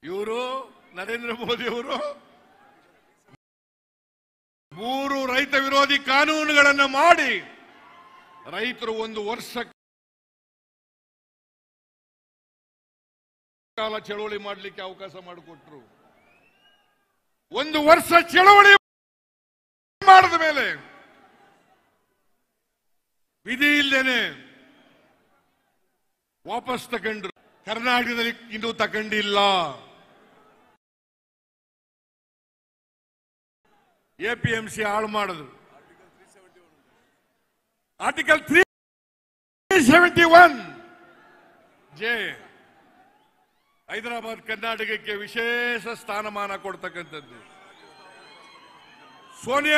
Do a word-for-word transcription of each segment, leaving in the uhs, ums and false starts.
ಇವರು ನರೇಂದ್ರ ಮೋದಿ ಅವರು ಮೂರು ರೈತ ವಿರೋಧಿ ಕಾನೂನುಗಳನ್ನು ಮಾಡಿ ರೈತರು ಒಂದು ವರ್ಷ ಕಾಲ ಚಳವಳಿ ಮಾಡಲಿಕ್ಕೆ ಅವಕಾಶ ಮಾಡಿಕೊಟ್ರು. ಒಂದು ವರ್ಷ ಚಳವಳಿ ಮಾಡಿದ ಮೇಲೆ ವಿಧಿ ಇಲ್ದೇನೆ ವಾಪಸ್ ತಗೊಂಡ್ರು. ಕರ್ನಾಟಕದಲ್ಲಿ ಇನ್ನೂ ತಗೊಂಡಿಲ್ಲ. ಎಪಿಎಂಸಿ ಹಾಳು ಮಾಡಿದ್ರು. Article three seventy one J Hyderabad ಕರ್ನಾಟಕಕ್ಕೆ ವಿಶೇಷ ಸ್ಥಾನಮಾನ ಕೊಡ್ತಕ್ಕಂಥದ್ದು. ಸೋನಿಯಾ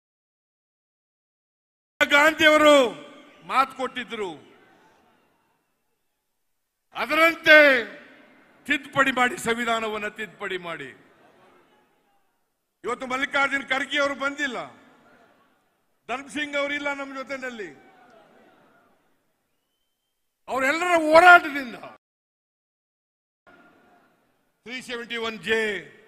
ಗಾಂಧಿಯವರು ಮಾತು ಕೊಟ್ಟಿದ್ರು, ಅದರಂತೆ ತಿದ್ದುಪಡಿ ಮಾಡಿ, ಸಂವಿಧಾನವನ್ನು ತಿದ್ದುಪಡಿ ಮಾಡಿ. ಇವತ್ತು ಮಲ್ಲಿಕಾರ್ಜುನ್ ಖರ್ಗೆ ಅವರು ಬಂದಿಲ್ಲ, ಧರ್ಮ್ ಸಿಂಗ್ ಅವರಿಲ್ಲ ನಮ್ಮ ಜೊತೆಯಲ್ಲಿ. ಅವರೆಲ್ಲರ ಹೋರಾಟದಿಂದ ತ್ರೀ ಸೆವೆಂಟಿ ಒನ್ ಜೆ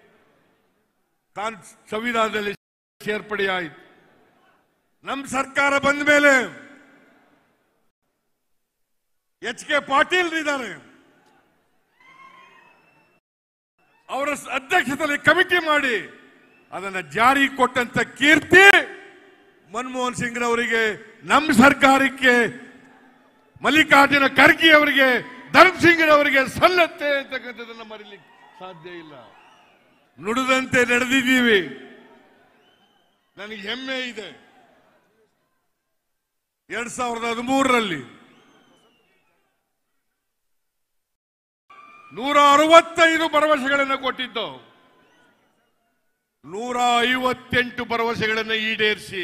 ಸಂವಿಧಾನದಲ್ಲಿ ಸೇರ್ಪಡೆಯಾಯಿತು. ನಮ್ಮ ಸರ್ಕಾರ ಬಂದ ಮೇಲೆ ಎಚ್ ಕೆ ಪಾಟೀಲ್ ಇದ್ದಾರೆ, ಅವರ ಅಧ್ಯಕ್ಷತೆಯಲ್ಲಿ ಕಮಿಟಿ ಮಾಡಿ ಅದನ್ನ ಜಾರಿ ಕೊಟ್ಟಂತ ಕೀರ್ತಿ ಮನಮೋಹನ್ ಸಿಂಗ್ ಅವರಿಗೆ, ನಮ್ಮ ಸರ್ಕಾರಕ್ಕೆ, ಮಲ್ಲಿಕಾರ್ಜುನ ಖರ್ಗೆ ಅವರಿಗೆ, ಧರ್ಮ್ ಸಿಂಗ್ ಅವರಿಗೆ ಸಲ್ಲತ್ತೆ ಅಂತಕ್ಕಂಥದ್ದನ್ನ ಮರೀಲಿಕ್ಕೆ ಸಾಧ್ಯ ಇಲ್ಲ. ನುಡಿದಂತೆ ನಡೆದಿದ್ದೀವಿ. ನನಗೆ ಹೆಮ್ಮೆ ಇದೆ. ಎರಡ್ ಸಾವಿರದ ಹದಿಮೂರರಲ್ಲಿ ನೂರ ಅರವತ್ತೈದು ಭರವಸೆಗಳನ್ನು ಕೊಟ್ಟಿದ್ದು, ನೂರ ಐವತ್ತೆಂಟು ಭರವಸೆಗಳನ್ನು ಈಡೇರಿಸಿ,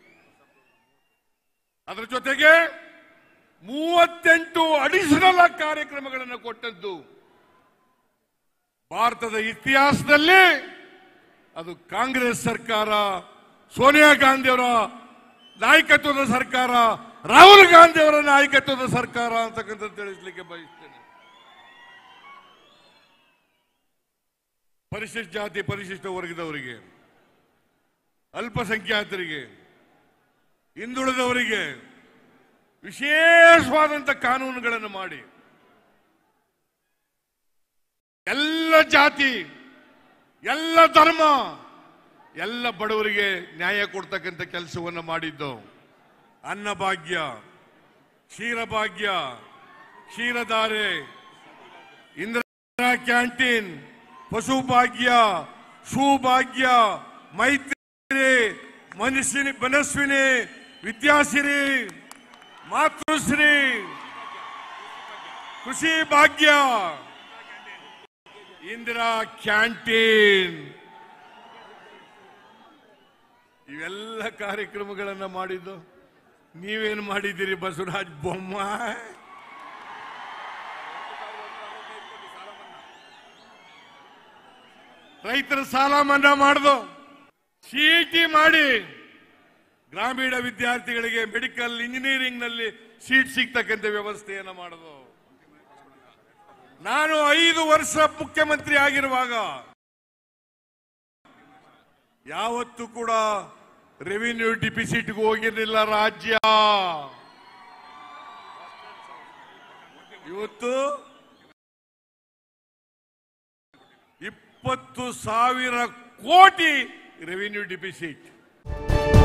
ಅದರ ಜೊತೆಗೆ ಮೂವತ್ತೆಂಟು ಅಡಿಷನಲ್ ಕಾರ್ಯಕ್ರಮಗಳನ್ನು ಕೊಟ್ಟದ್ದು. ಭಾರತದ ಇತಿಹಾಸದಲ್ಲಿ ಅದು ಕಾಂಗ್ರೆಸ್ ಸರ್ಕಾರ, ಸೋನಿಯಾ ಗಾಂಧಿ ಅವರ ನಾಯಕತ್ವದ ಸರ್ಕಾರ, ರಾಹುಲ್ ಗಾಂಧಿ ಅವರ ನಾಯಕತ್ವದ ಸರ್ಕಾರ ಅಂತಕ್ಕಂಥದ್ದು ತಿಳಿಸಲಿಕ್ಕೆ ಬಯಸ್ತೇನೆ. ಪರಿಶಿಷ್ಟ ಜಾತಿ, ಪರಿಶಿಷ್ಟ ವರ್ಗದವರಿಗೆ, ಅಲ್ಪಸಂಖ್ಯಾತರಿಗೆ, ಹಿಂದುಳಿದವರಿಗೆ ವಿಶೇಷವಾದಂಥ ಕಾನೂನುಗಳನ್ನು ಮಾಡಿ ಎಲ್ಲ ಜಾತಿ, ಎಲ್ಲ ಧರ್ಮ, ಎಲ್ಲ ಬಡವರಿಗೆ ನ್ಯಾಯ ಕೊಡ್ತಕ್ಕಂಥ ಕೆಲಸವನ್ನು ಮಾಡಿದ್ದು. ಅನ್ನಭಾಗ್ಯ, ಕ್ಷೀರಭಾಗ್ಯ, ಕ್ಷೀರಧಾರೆ, ಇಂದಿರಾ ಕ್ಯಾಂಟೀನ್, ಪಶುಭಾಗ್ಯ, ಸುಭಾಗ್ಯ, ಮೈತ್ರಿ, ಮನಸ್ವಿನಿ ಮನಸ್ವಿನಿ ವಿದ್ಯಾಸಿರಿ, ಮಾತೃಶ್ರೀ, ಕೃಷಿ ಭಾಗ್ಯ, ಇಂದಿರಾ ಕ್ಯಾಂಟೀನ್, ಇವೆಲ್ಲ ಕಾರ್ಯಕ್ರಮಗಳನ್ನ ಮಾಡಿದ್ದು ನೀವೇನು ಮಾಡಿದ್ದೀರಿ ಬಸವರಾಜ ಬೊಮ್ಮಾಯಿ? ರೈತರ ಸಾಲ ಮನ್ನಾ ಮಾಡಿದು, ಸಿಇಟಿ ಮಾಡಿ ಗ್ರಾಮೀಣ ವಿದ್ಯಾರ್ಥಿಗಳಿಗೆ ಮೆಡಿಕಲ್ ಇಂಜಿನಿಯರಿಂಗ್ ನಲ್ಲಿ ಸೀಟ್ ಸಿಗ್ತಕ್ಕಂಥ ವ್ಯವಸ್ಥೆಯನ್ನು ಮಾಡೋದು. ನಾನು ಐದು ವರ್ಷ ಮುಖ್ಯಮಂತ್ರಿ ಆಗಿರುವಾಗ ಯಾವತ್ತೂ ಕೂಡ ರೆವಿನ್ಯೂ ಡಿಫಿಸಿಟ್ಗೆ ಹೋಗಿರಲಿಲ್ಲ ರಾಜ್ಯ. ಇವತ್ತು ಇಪ್ಪತ್ತು ಸಾವಿರ ಕೋಟಿ ರೆವಿನ್ಯೂ ಡಿಫಿಸಿಟ್.